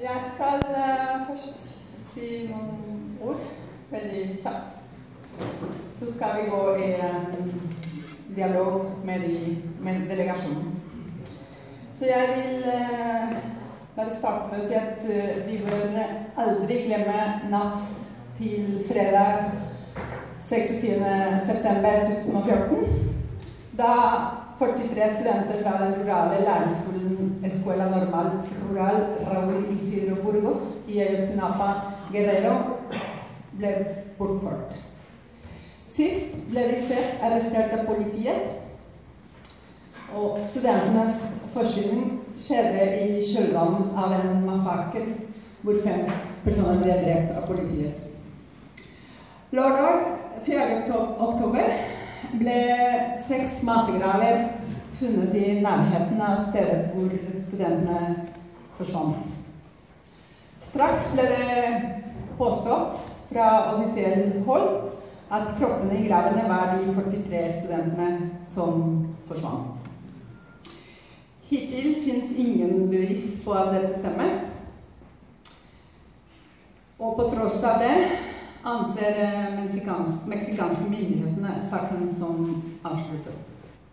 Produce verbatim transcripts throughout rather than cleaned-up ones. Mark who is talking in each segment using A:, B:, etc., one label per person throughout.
A: Jeg skal uh, først si noen ord, veldig kjapt. Så skal vi gå i en dialog med, de, med delegasjonen. Så jeg vil uh, bare starte med å si at uh, vi bør aldri glemme natt til fredag seksogtyvende september to tusen og fjorten, da førtitre studenter fra den rurale lærerskolen Escuela Normal Rural Raúl Isidro Burgos i Ayotzinapa Guerrero ble bortført. Sist ble de sett arrestert av politiet, og studentenes forsvinning skjedde i kjølvannet av en massaker hvor fem personer ble drept av politiet. Lørdag fjerde oktober ble seks massegraver funnet i nærheten av stedet hvor studentene forsvant. Straks ble det påstått fra offisiell hold at kroppene i gravene var de førtitre studentene som forsvant. Hittil finnes ingen bevis på at dette stemmer, og på tross av det anser meksikanske, meksikanske myndighetene saken som avsluttet.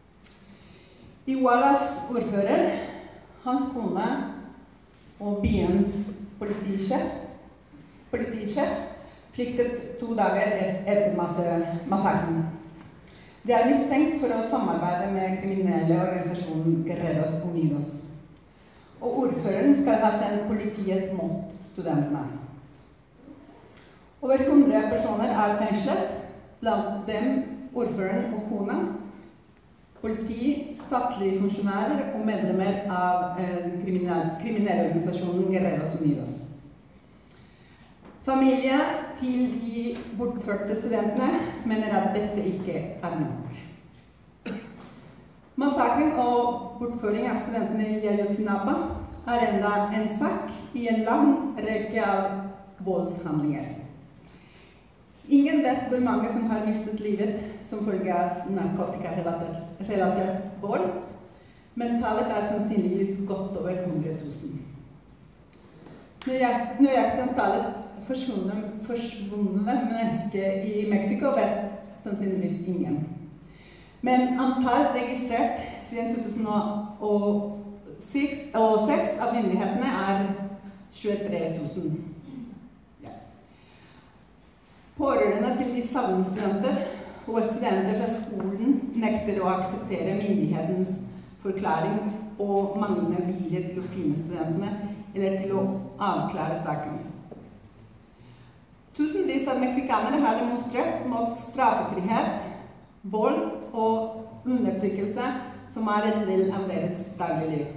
A: Igualas ordfører, hans kone og byens politisjef, politisjef flyktet to dager etter massakren. De er mistenkt for å samarbeide med kriminelle organisasjonen Guerreros Unidos. Og ordføreren skal ha sendt politiet mot studentene. Over hundre personer er fengslet, blant dem ordføreren og kona, politi, statlige funksjonærer og medlemmer av den kriminelle organisasjonen Guerreros Unidos. Familie til de bortførte studentene mener at dette ikke er nok. Massakren og bortføring av studentene i Ayotzinapa er enda en sak i en lang rekke av voldshandlinger. Ingen vet hvor mange som har mistet livet som følge av narkotikarelatert vold, men tallet er sannsynligvis godt over hundre tusen. Nøyaktig tallet forsvunne, forsvunne mennesker i Mexico vet sannsynligvis ingen. Men antall registrert siden to tusen og seks av myndighetene er tjuetre tusen. Pårørende til de savnede studenter og studenter fra skolen nekter å akseptere myndighetens forklaring og manglende vilje til å finne studentene eller til å avklare saken. Tusenvis av meksikanere har demonstrert mot straffefrihet, vold og undertrykkelse som er en del av deres dagligliv.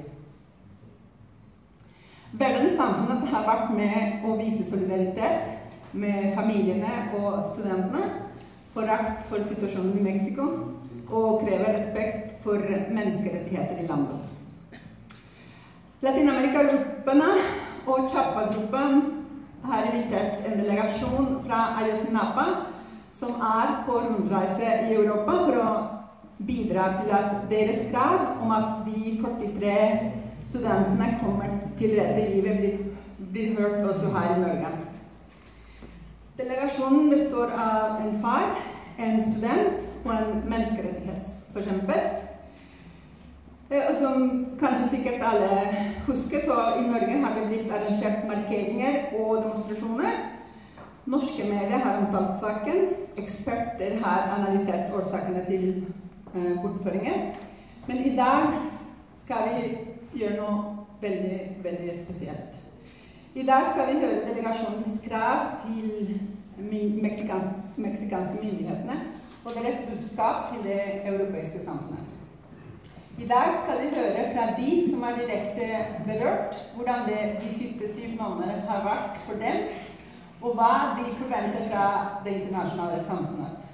A: Verdenssamfunnet har vært med å vise solidaritet med familiene og studentene, forakt for situasjonen i Mexico og krever respekt for menneskerettigheter i landet. Latinamerika-gruppene og Chiapas-gruppen har invitert en delegasjon fra Ayotzinapa som er på rundreise i Europa for å bidra til at deres krav om at de førtitre studentene kommer til rette i livet blir, blir hørt også her i Norge. Delegasjonen består av en far, en student og en menneskerettighetsforkjemper. Og som kanskje sikkert alle husker, så i Norge har det blitt arrangert markeringer og demonstrasjoner. Norske medier har omtalt saken, eksperter har analysert årsakene til uh, bortføringen. Men i dag skal vi gjøre noe veldig, veldig spesielt. I dag skal vi høre delegasjonens krav til meksikanske, meksikanske myndighetene og deres budskap til det europeiske samfunnet. I dag skal vi høre fra de som er direkte berørt, hvordan det de siste syv måneder har vært for dem, og hva de forventer fra det internasjonale samfunnet.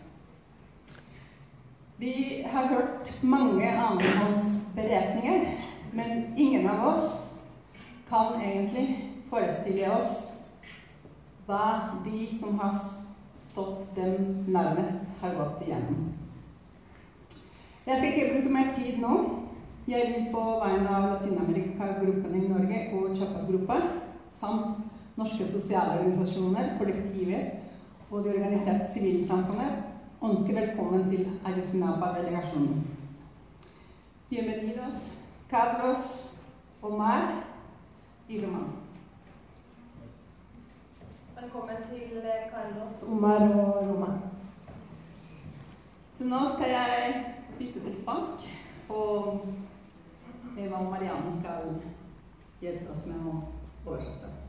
A: Vi har hørt mange anholdsberetninger, men ingen av oss kan egentlig forestille oss hva de som har stått dem nærmest har gått igjennom. Jeg skal ikke bruke mer tid nå. Jeg vil på vegne av Latinamerika-gruppen i Norge og Chiapas-gruppa samt norske sosiale organisasjoner, kollektiver og det organiserte sivilsamfunnet, ønsker velkommen til Ayotzinapa-delegasjonen. Bienvenidos, Carlos, Omar i Roman.
B: Velkommen til Carlos, Omar og Roman.
A: Så nå skal jeg bytte til spansk, og Eva og Marianne skal hjelpe oss med å oversette.